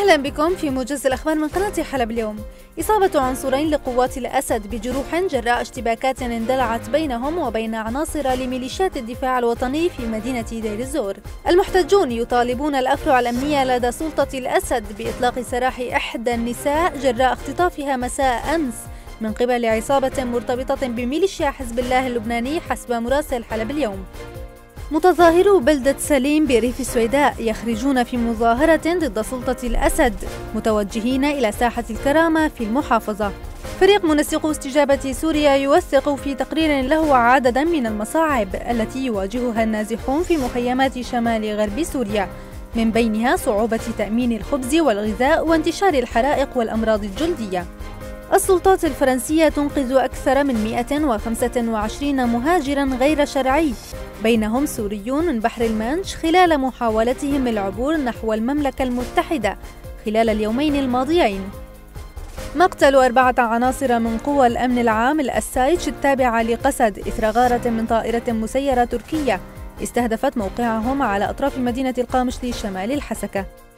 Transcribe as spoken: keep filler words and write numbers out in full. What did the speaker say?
أهلا بكم في موجز الأخبار من قناة حلب اليوم. إصابة عنصرين لقوات الأسد بجروح جراء اشتباكات اندلعت بينهم وبين عناصر لميليشيات الدفاع الوطني في مدينة دير الزور. المحتجون يطالبون الأفرع الأمنية لدى سلطة الأسد بإطلاق سراح إحدى النساء جراء اختطافها مساء أمس من قبل عصابة مرتبطة بميليشيا حزب الله اللبناني حسب مراسل حلب اليوم. متظاهرو بلدة سليم بريف السويداء يخرجون في مظاهرة ضد سلطة الأسد متوجهين إلى ساحة الكرامة في المحافظة. فريق منسقو استجابة سوريا يوثق في تقرير له عددا من المصاعب التي يواجهها النازحون في مخيمات شمال غرب سوريا، من بينها صعوبة تأمين الخبز والغذاء وانتشار الحرائق والأمراض الجلدية. السلطات الفرنسية تنقذ أكثر من مئة وخمسة وعشرين مهاجرا غير شرعي بينهم سوريون من بحر المانش خلال محاولتهم العبور نحو المملكة المتحدة خلال اليومين الماضيين. مقتل أربعة عناصر من قوى الأمن العام الأسايج التابعة لقسد إثر غارة من طائرة مسيرة تركية استهدفت موقعهم على أطراف مدينة القامشلي شمال الحسكة.